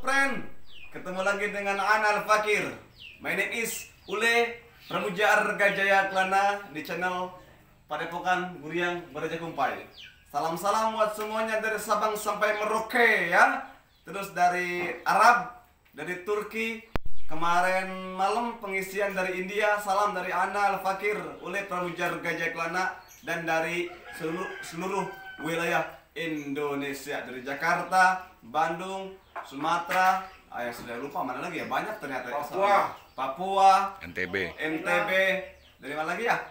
friend, ketemu lagi dengan Ana Al-Fakir. My name is Ule Pramuja Argajaya Klana di channel Padepokan Guriang Baraja Kumpai. Salam-salam buat semuanya dari Sabang sampai Merauke ya. Terus dari Arab, dari Turki, kemarin malam pengisian dari India. Salam dari Ana Al-Fakir, Ule Pramuja Argajaya Klana, dan dari seluruh wilayah Indonesia, dari Jakarta, Bandung, Sumatera, sudah lupa mana lagi ya, banyak ternyata. Papua, NTB, dari mana lagi ya?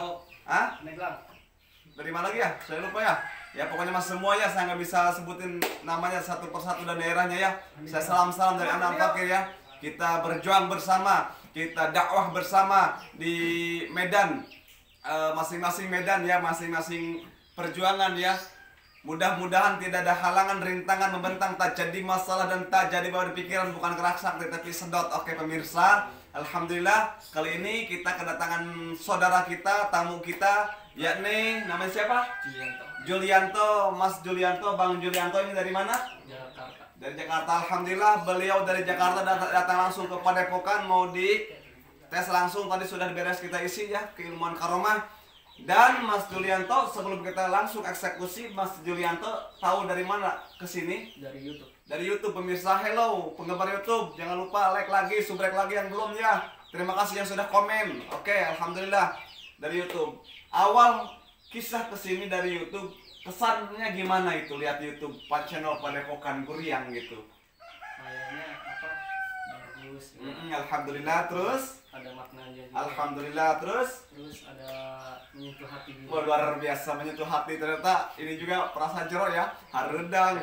Dari mana lagi ya? Saya lupa ya. Ya pokoknya mas semuanya saya nggak bisa sebutin namanya satu persatu dan daerahnya ya. Saya salam dari Ana Al-Fakir ya. Kita berjuang bersama, kita dakwah bersama di Medan, masing-masing Medan ya, masing-masing perjuangan ya. Mudah-mudahan tidak ada halangan, rintangan, membentang, tak jadi masalah dan tak jadi bawa di pikiran, bukan keraksak tetapi sedot. Oke pemirsa, alhamdulillah kali ini kita kedatangan saudara kita, tamu kita, yakni namanya siapa? Julianto, Mas Julianto, Bang Julianto. Ini dari mana? Jakarta. Dari Jakarta. Alhamdulillah beliau dari Jakarta datang langsung ke Padepokan, mau di tes langsung. Tadi sudah beres kita isi ya, keilmuan karomah. Dan Mas Julianto, sebelum kita langsung eksekusi, Mas Julianto tahu dari mana kesini? Dari YouTube. Dari YouTube pemirsa. Hello penggemar YouTube, jangan lupa like lagi, subrek lagi yang belum ya. Terima kasih yang sudah komen. Oke, alhamdulillah dari YouTube. Awal kisah kesini dari YouTube, kesannya gimana itu lihat YouTube channel Padepokan Guriang gitu? Kayaknya bagus. Alhamdulillah. Terus ada maknanya juga. Alhamdulillah. Terus ada menyentuh hati juga. Wah, luar biasa menyentuh hati. Ternyata ini juga perasaan jero ya. Haredang.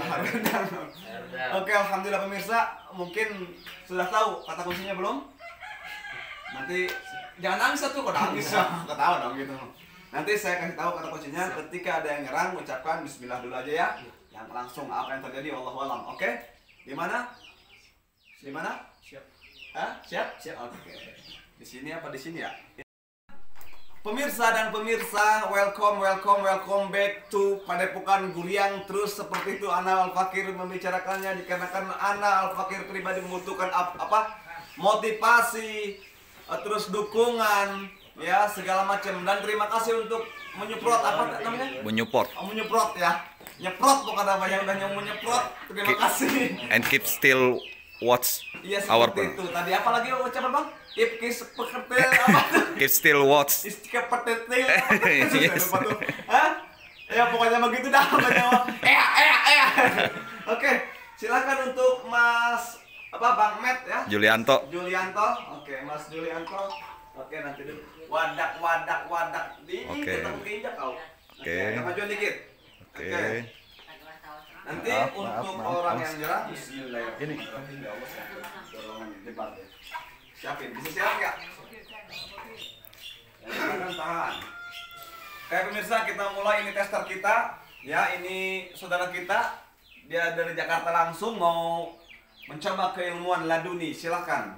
Oke, alhamdulillah pemirsa. Mungkin sudah tahu kata kuncinya belum? Nanti jangan nangis tuh, kok nangis ya. Ketawa dong gitu. Nanti saya kasih tahu kata kuncinya. Ketika ada yang nyerang, ucapkan bismillah dulu aja ya. Yang langsung apa yang terjadi wallahu alam. Oke? Di mana? Di mana? Siap. Hah? Siap? Siap. Oke. Di sini apa di sini ya? Pemirsa dan pemirsa, welcome back to Padepokan Guriang. Terus seperti itu Ana Al-Fakir membicarakannya dikarenakan Ana Al-Fakir pribadi membutuhkan apa? Motivasi, terus dukungan, ya segala macam. Dan terima kasih untuk menyupport apa namanya? Menyupport ya. Nyeprot bukan namanya, udah menyeprot. Terima kasih. And keep still watch our itu. Tadi apa lagi ucapan Bang? Keep still watch. Yes. Hah? Ya pokoknya begitu dah namanya. Oke, silakan untuk Mas Bang Met ya. Julianto. Oke, Mas Julianto. Oke, nanti dulu. Wadak. Di ketemu keinjak kau. Oke. Majuan dikit. Oke. Nanti untuk orang yang nyerang, bismillahirrahmanirrahim. Ya Allah, dorongan debat ya. Siapin, bisa siap nggak? Tahan. Kayak pemirsa, kita mulai ini tester kita. Ya, ini saudara kita. Dia dari Jakarta langsung mau mencoba keilmuan laduni. Silakan.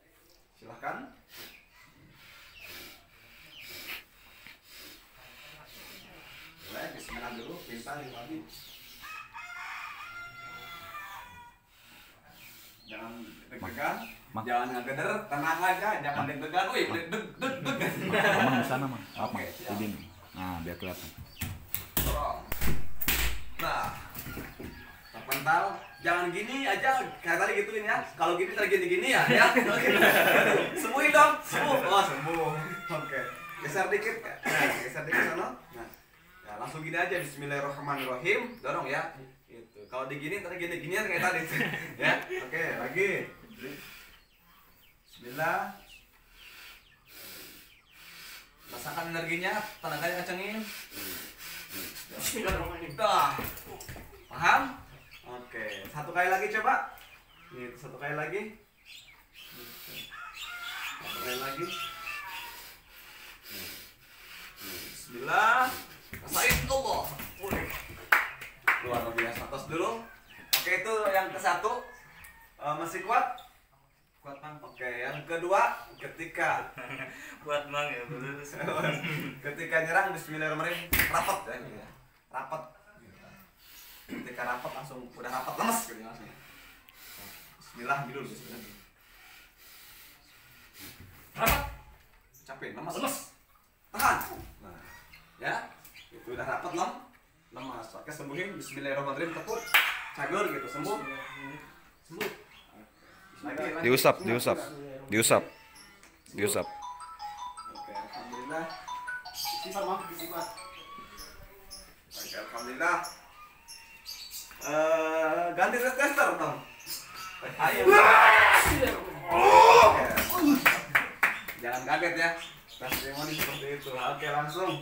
Boleh, bismillah dulu, pintar lagi. Jangan deg-degan, jangan ngegeder, tenang aja, jangan deg-degan. Wih, deg. Aman di sana mah. Apa? Ini. Nah, biar kelihatan. Nah, terpental. Jangan gini aja, kayak tadi gituin ya. Kalau gini tadi gini ya. Sembuhin dong, sembuh. Oh, sembuh. Oke. Geser dikit. Nah, geser dikit sana. Nah, ya, langsung gini aja. Bismillahirrahmanirrahim. Dorong ya. Kalau digini tadi gini-ginian kayak tadi. Ya. Oke, lagi. Bismillah. Rasakan energinya, tenaganya kencengin. Bismillahirrahmanirrahim. Paham? Oke, satu kali lagi coba. Nih, satu kali lagi. Bismillah. Rasain Allah. Luar biasa. Tos dulu. Oke, itu yang ke satu. Masih kuat? Kuat Bang. Oke, yang kedua ketika Buat Bang ya, lulus. ketika nyerang bismillahirrahmanirrahim, rapat ya. Rapat. Ketika rapat langsung udah rapat lemes gitu langsung. Bismillah dulu. Bismillah. Rapat. Capek, lemas. Lemes. Tahan. Nah, ya. Itu udah rapat lemas. Oke, sembuhin. Bismillahirrahmanirrahim. Tepuk. Cager gitu, sembuh. Sembuh. Lagi. Diusap. Oke, alhamdulillah. Sifat maaf, sifat. Oke, alhamdulillah. Ganti tester dong. Ayo. Oke. Jangan kaget ya. Testimoni seperti itu. Oke, langsung.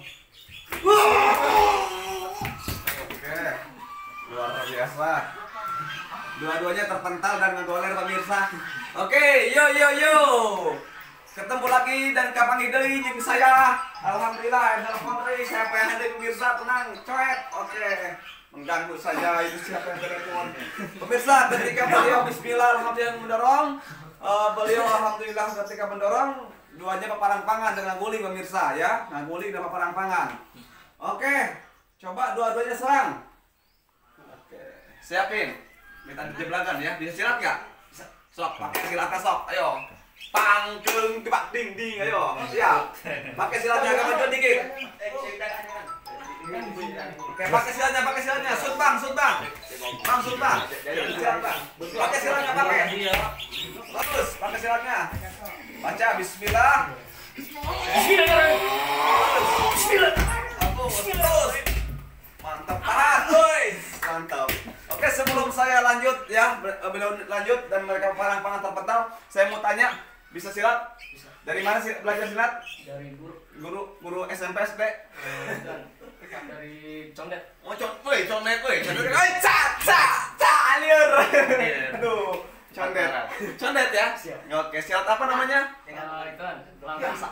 Oke. Luar biasa. Dua-duanya terpental dan ngegoler pemirsa. Oke, yo. Ketemu lagi dan kapan deui jeung saya. Alhamdulillah, telepon deui siapa yang ada pemirsa, tenang, coet. Oke. Mengganggu saja itu siapa yang telepon. Pemirsa, ketika beliau bismillah alhamdulillah mendorong, beliau alhamdulillah ketika mendorong duanya paparan pangan dengan guling pemirsa ya. Ngaguling dan paparan pangan. Oke. Coba dua-duanya serang. Oke. Siapin. Minta dijeblakan ya. Bisa silat enggak? Bisa. Sok, pakai silatnya sok. Ayo. Pangkeung tebak ding, ayo. Siap. Pakai silatnya agak maju dikit. Oke, pakai silatnya. Sud bang. Bang, sud bang. Siap bang. Pakai silatnya pakai. Bagus, pakai silatnya. Baca bismillah. Bismillah. Terus. Mantap banget, guys. Mantap. Oke, sebelum saya lanjut ya, beliau lanjut dan mereka pangan terpental, saya mau tanya, bisa silat? Bisa. Dari mana sih belajar silat? Dari Guru SMP SD? dan dari condet. Oh, condet. Alir. Aduh, condet ya? Siap. Oke, silat apa namanya? Itu kan langkasa.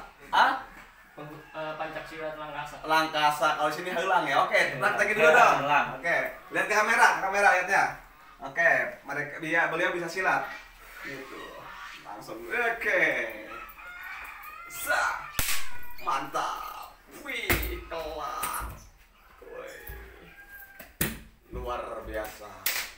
Pancak silat Langkasa. Kalau sini helang ya. Oke, praktekin dulu dong. Oke, lihat ke kamera lihatnya. Oke, beliau bisa silat. Gitu. Langsung. Oke. Mantap. Wih, kelar. Wih. Luar biasa.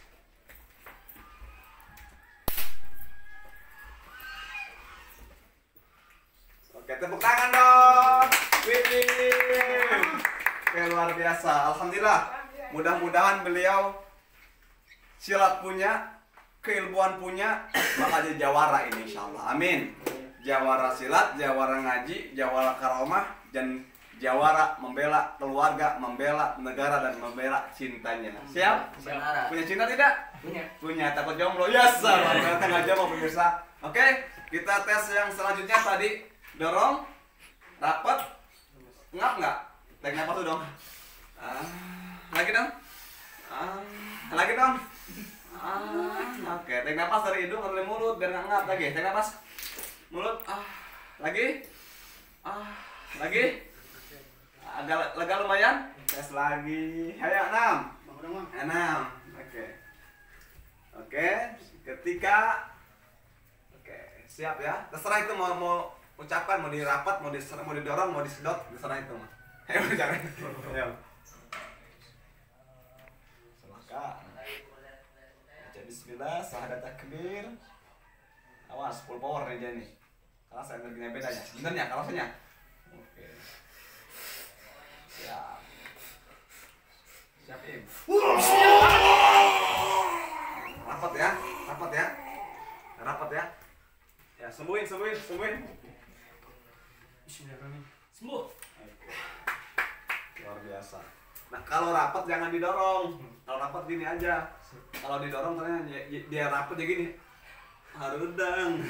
Oke, tepuk tangan dong. Wih. Oke, luar biasa. Alhamdulillah. Mudah-mudahan beliau silat punya, keilmuan punya, bakal jadi jawara ini insyaallah. Amin. Jawara silat, jawara ngaji, jawara karomah, dan jawara membela keluarga, membela negara, dan membela cintanya. Siap? Punya cinta tidak? Punya. Takut jomblo? Yes, ternyata nggak jomblo pemirsa. Oke, kita tes yang selanjutnya tadi. Dorong, rapat, ngap nggak? Tarik nafas tuh dong. Lagi dong. Lagi dong. Oke, tarik nafas dari hidung atau dari mulut biar nggak ngap lagi. Tarik nafas. Mulut. Lagi. Lagi. Agak lega lumayan. Tes lagi. Ayo 6. Oke. Ketika. Oke, siap ya. Terserah itu mau ucapan, mau dirapat, mau didorong, mau disedot, terserah itu mah. Ayo jangan. Ayo. Silakan. Baca bismillah, syahadat takbir. Awas, full power nih Jenny. Karena saya energinya beda ya. Benarnya kalosnya. Oke. Siap. Siapin. Rapat ya. Rapat ya. Ya, sembuhin. Bismillahirrahmanirrahim. Sembuh. Oke. Luar biasa. Nah, kalau rapat jangan didorong. Kalau rapat gini aja. Kalau didorong ternyata dia rapat ya gini. Harudang.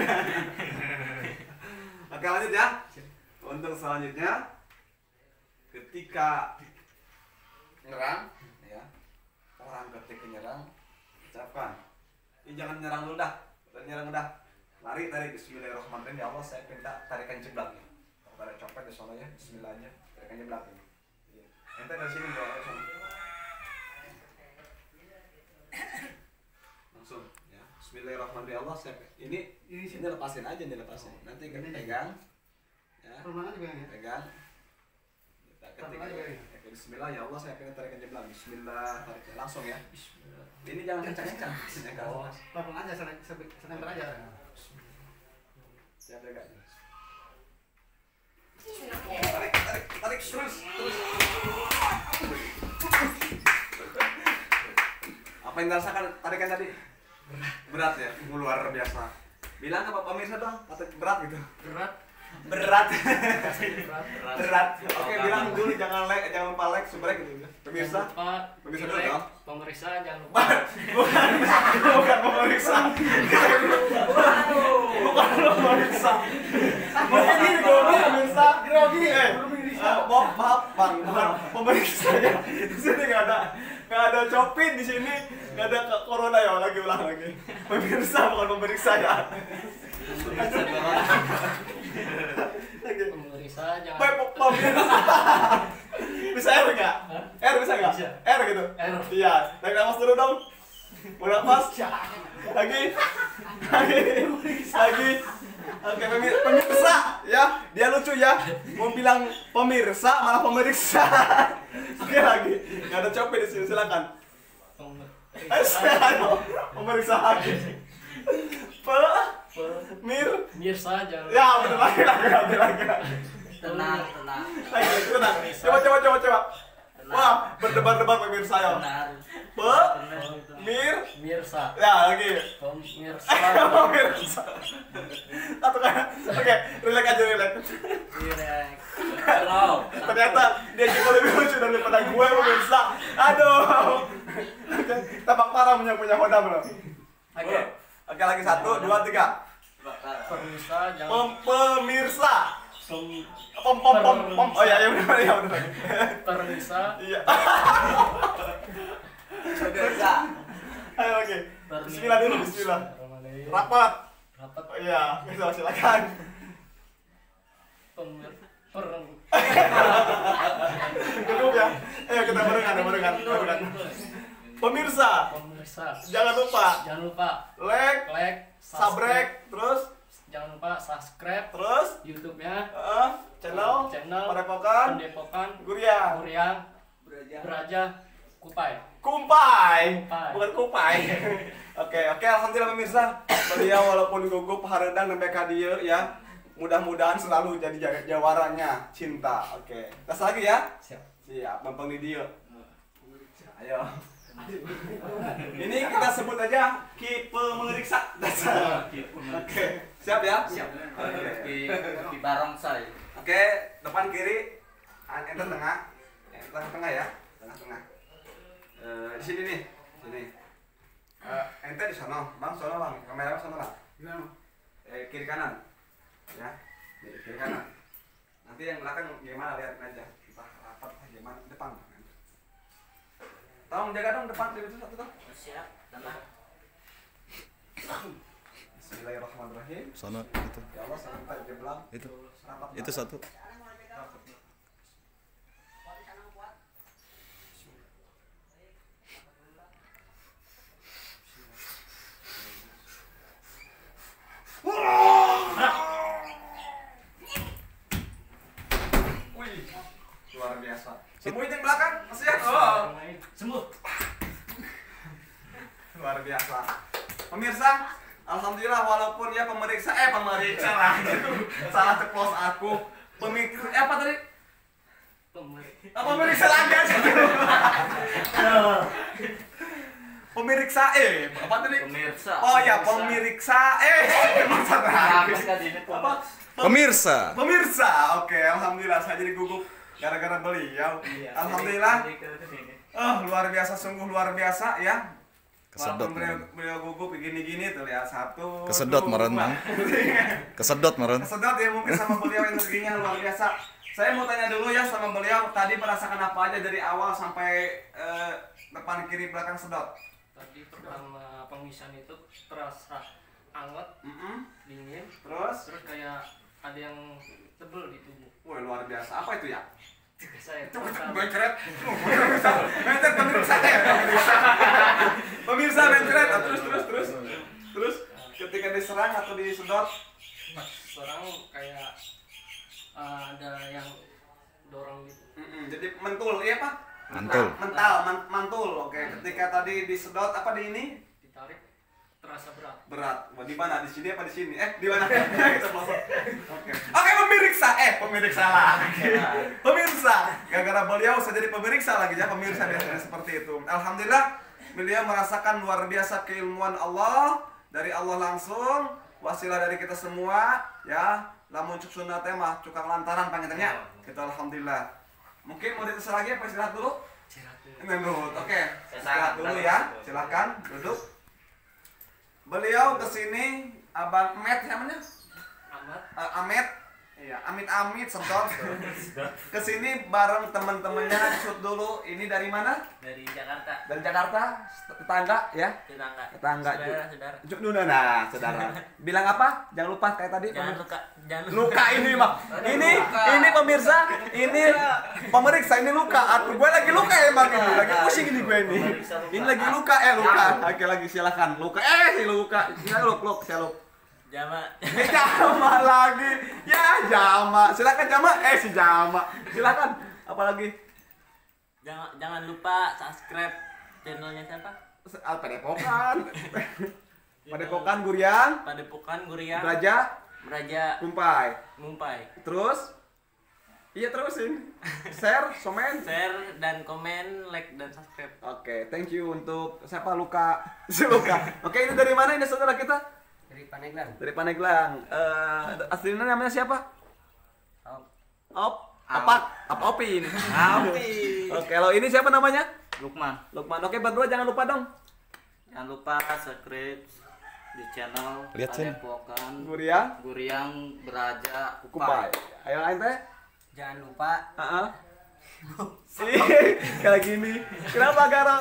Oke, lanjut ya. Untuk selanjutnya, ketika nyerang, ya, orang ketika nyerang, ucapkan. Ini jangan nyerang dulu dah. Nyerang udah. Lari bismillahirrahmanirrahim. Ya Allah, saya minta tarikan jeblak. Kalau ada copet di sana ya, bismillah aja. Tarikan jeblak. Iya. Ente dari sini bawa langsung. Langsung ya. Bismillahirrahmanirrahim. Allah, saya ini lepasin aja, Nanti kita pegang. Ya. Pegang. Kita ketik. Oke, bismillah ya Allah, saya pengen tarikan jeblang. Bismillah, tarik langsung ya. Ini jangan kencang-kencang. Oh. Pelan aja, senang aja. Siap jaga. Tarik terus. Apa yang dirasakan tarikan tadi? Berat ya, luar biasa. Bilang ke Pak pemirsa dong, berat gitu. Berat. Oke, bilang dulu jangan lupa like, subscribe gitu. Pemirsa dulu dong. Pemirsa jangan lupa. Bukan pemirsa. Bukan pemirsa. Bukan ini pemirsa. Grogi. Maaf Bang, bukan pemirsa ya. Di sini nggak ada Copin di sini, nggak ada corona ya. Ulang lagi. Pemirsa bukan pemeriksa ya. Pemirsa jangan. Pemirsa. Bisa R nggak? R bisa nggak? Bisa. R gitu. R. Iya. Tarik nafas dulu dong. Mau nafas? Lagi. Oke, pemirsa ya. Dia lucu ya. Mau bilang pemirsa malah pemeriksa. Oke lagi. Nggak ada Copi di sini, silakan. Pemeriksa lagi. Pemirsa jangan. Ya, betul lagi. Tenang. Tenang. Coba. Wah, berdebar-debar pemirsa ya. Pemirsa. Ya, lagi. Pemirsa. Satu kan. Oke, relax aja. Ternyata dia juga lebih lucu daripada gue pemirsa. Aduh. Tampak parah punya Honda bro. Oke, lagi 1, 2, 3. Pemirsa jangan. Pemirsa. Pom. Oh ya benar. Pemirsa. Iya. Ayo oke. Bismillah dulu, bismillah. Rapat. Oh iya, silakan. Cukup ya. Ayo kita barengan. Pemirsa, jangan lupa like, subscribe, terus jangan lupa subscribe terus YouTube-nya channel Padepokan Guriang Beraja Kumpai, Kumpai. bukan Kupai. Oke, alhamdulillah pemirsa. Beliau walaupun gugup hareudang nembe ka dieu ya. Mudah-mudahan selalu jadi jawarannya cinta. Oke. Tes lagi ya? Siap, mempeng di dieu. Ayo. Ini kita sebut aja Ki Pemeriksa. Oke. Siap ya? Siap. Di barongsai. Oke, depan kiri, ente tengah. Tengah ya. Tengah. Di sini nih. Ente di sana, Bang, sono Bang. Kamera sono Bang. Kiri kanan. Ya. Kiri kanan. Nanti yang belakang gimana lihat aja. Entah rapat gimana depan. Tolong jaga dong depan itu satu tuh. Siap, tenang. Bismillahirrahmanirrahim. Sono itu. Ya Allah, sampai jeblang. Itu satu. Wih, luar biasa. Semua yang belakang masih ya? sembuh. Luar biasa. Pemirsa, alhamdulillah walaupun ya pemeriksa lah gitu. Salah ceplos aku. Apa tadi? Pemeriksa lagi aja. Pemeriksa apa tadi? Pemirsa. Oh ya, pemeriksa apa? Pemirsa. Oke, alhamdulillah saya jadi gugup gara-gara beliau. Alhamdulillah. Luar biasa, sungguh luar biasa ya. Kesedot beliau gugup gini-gini tuh lihat satu. Kesedot meren Bang. Kesedot ya mungkin sama beliau energinya luar biasa. Saya mau tanya dulu ya sama beliau tadi merasakan apa aja dari awal sampai depan kiri belakang sedot. Tadi pertama pengisian itu terasa anget, dingin, terus kayak ada yang tebel di tubuh. Wah luar biasa. Apa itu ya? Saya Mencret. Pemirsa mencret. Terus ketika diserang atau disedot serang kayak ada yang dorong gitu. Jadi mentul, iya Pak? Mantul. Mantul. Oke, ketika tadi disedot apa di ini? Ditarik terasa berat. Berat. Wah, di mana? Di sini apa di sini? Di mana? Oke. Oke, pemirsa lah. Pemirsa. Gara-gara beliau saya jadi pemirsa lagi ya, pemirsa biasanya seperti itu. Alhamdulillah, beliau merasakan luar biasa keilmuan Allah dari Allah langsung, wasilah dari kita semua, ya. Lamun cuk sunat mah cukang lantaran panjangnya. Kita alhamdulillah. Mungkin mau dites lagi apa istirahat dulu? Menurut. Oke. Istirahat dulu ya. Silakan duduk. Beliau kesini Abang Met namanya? Amet. Iya, Amit sedot. Kesini bareng teman-temannya shoot dulu. Ini dari mana? Dari Jakarta. Dari Jakarta, tetangga ya? Tetangga. Saudara. Nah, saudara. Bilang apa? Jangan lupa kayak tadi. Jangan Luka ini mah. Ini pemirsa, ini pemeriksa ini luka. Gue lagi luka emang ini. Lagi pusing ini gue ini. Ini lagi luka luka. Oke, lagi silakan. Luka luka. Saya luk. Jama. Jama lagi. Ya, Jama. Silakan Jama. Si Jama. Silakan. Apalagi? Jangan lupa subscribe channelnya siapa? Padepokan Guriang. Beraja Mumpai. Terus? Iya terusin. Share Dan komen, like dan subscribe. Oke, thank you untuk siapa Luka. Si Luka. Oke, ini dari mana ini saudara kita? Dari Paneglang. Dari Paneglang. Aslinya namanya siapa? Opi ini. Oke, kalau ini siapa namanya? Lukman. Oke, berdua jangan lupa dong. Jangan lupa subscribe di channel Lihat sini. Padepokan Guriang Beraja Kupai. Ayo lain teh. Jangan lupa Sih, kayak gini. Kenapa Garo?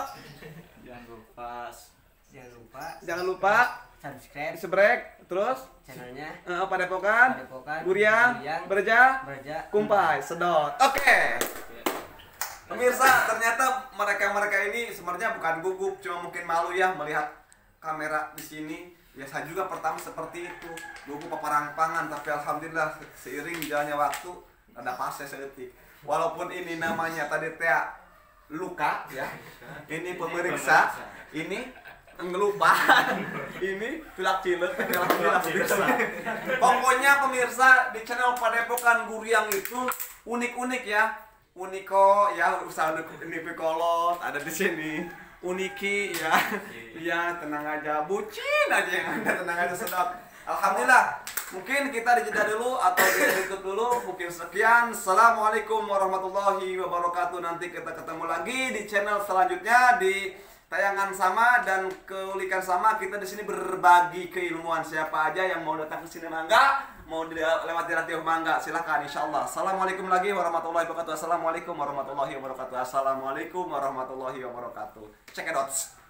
Jangan lupa subscribe terus channelnya Padepokan Guriang Beraja Kumpai sedot. Oke. Pemirsa, ternyata mereka ini sebenarnya bukan gugup, cuma mungkin malu ya melihat kamera di sini. Ya saya juga pertama seperti itu, gugup paparangpangan, tapi alhamdulillah seiring jalannya waktu ada fase seetik. Walaupun ini namanya tadi teh luka ya. Ini pemeriksa, ini ngelupakan, ini pilak cilet, pokoknya pemirsa di channel Padepokan Guriang itu unik-unik ya. Uniko ya, usaha Unikolot ada di sini. Uniki ya. Iya, tenang aja, bucin aja yang Anda, tenang aja sedap. Alhamdulillah. Mungkin kita dijeda dulu atau ditutup dulu. Mungkin sekian. Assalamualaikum warahmatullahi wabarakatuh. Nanti kita ketemu lagi di channel selanjutnya di tayangan sama dan keulikan sama. Kita di sini berbagi keilmuan. Siapa aja yang mau datang ke sini mangga, mau lewat di radio mangga, silakan insyaallah. Assalamualaikum lagi warahmatullahi wabarakatuh. Assalamualaikum warahmatullahi wabarakatuh. Assalamualaikum warahmatullahi wabarakatuh. Check it out.